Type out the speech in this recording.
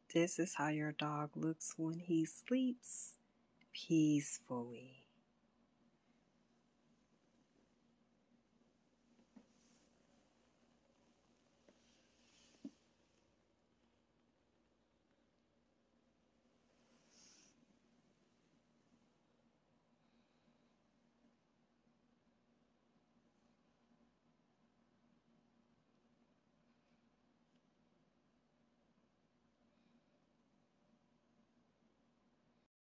This is how your dog looks when he sleeps peacefully.